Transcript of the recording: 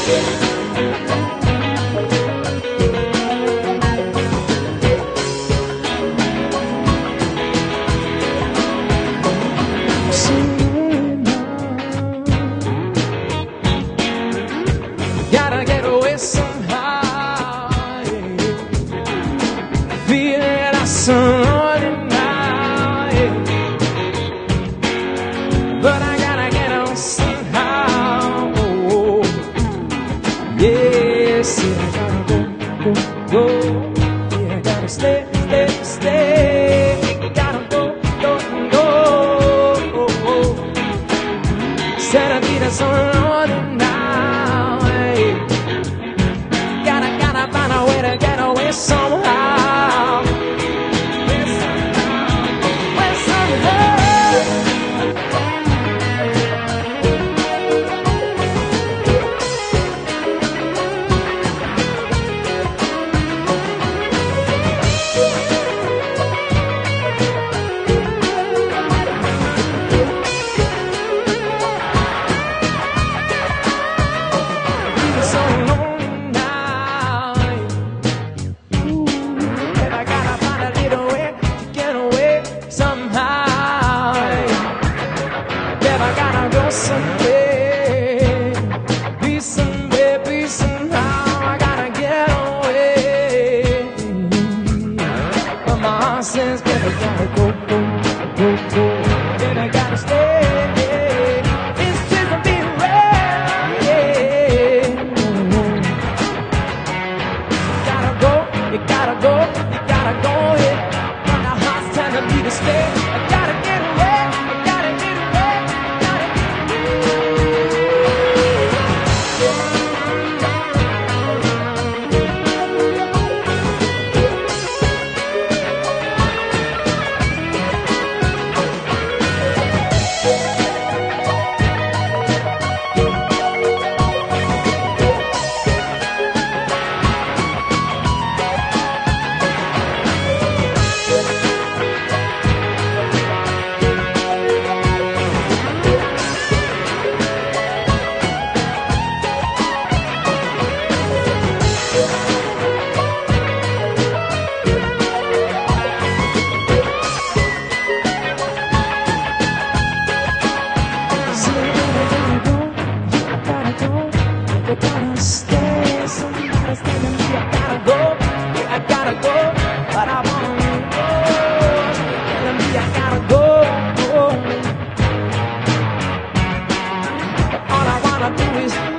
Gotta get away somehow, yeah. Feeling awesome now, yeah. But I gotta get on somehow, oh, yes, yeah, I gotta go, yeah, I gotta stay, gotta go, instead of being so lonely now. Gotta find a way to get away somehow. Someday, be somehow, I gotta get away. But my heart says, baby, gotta go. Then I gotta stay. It's just a bit rare, yeah. You gotta go, yeah. But my heart's telling me to stay. I gotta get away. I gotta stay, somebody's telling me I gotta go, but I wanna go, telling me I gotta go, but all I wanna do is